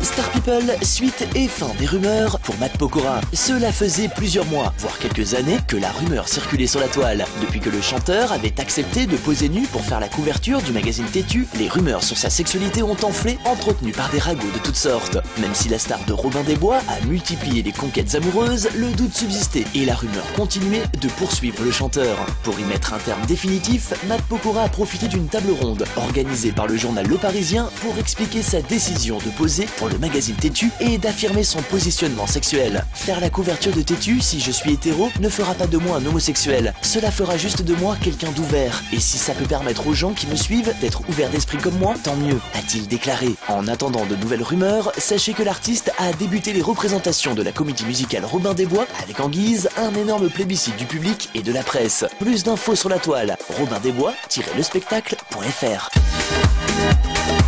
Star People, suite et fin des rumeurs pour Matt Pokora. Cela faisait plusieurs mois, voire quelques années, que la rumeur circulait sur la toile. Depuis que le chanteur avait accepté de poser nu pour faire la couverture du magazine Têtu, les rumeurs sur sa sexualité ont enflé, entretenues par des ragots de toutes sortes. Même si la star de Robin des Bois a multiplié les conquêtes amoureuses, le doute subsistait et la rumeur continuait de poursuivre le chanteur. Pour y mettre un terme définitif, Matt Pokora a profité d'une table ronde organisée par le journal Le Parisien pour expliquer sa décision de poser pour le magazine Têtu et d'affirmer son positionnement sexuel. Faire la couverture de Têtu si je suis hétéro ne fera pas de moi un homosexuel, cela fera juste de moi quelqu'un d'ouvert. Et si ça peut permettre aux gens qui me suivent d'être ouverts d'esprit comme moi, tant mieux, a-t-il déclaré. En attendant de nouvelles rumeurs, sachez que l'artiste a débuté les représentations de la comédie musicale Robin des Bois avec en guise un énorme plébiscite du public et de la presse. Plus d'infos sur la toile, robindesbois-lespectacle.fr.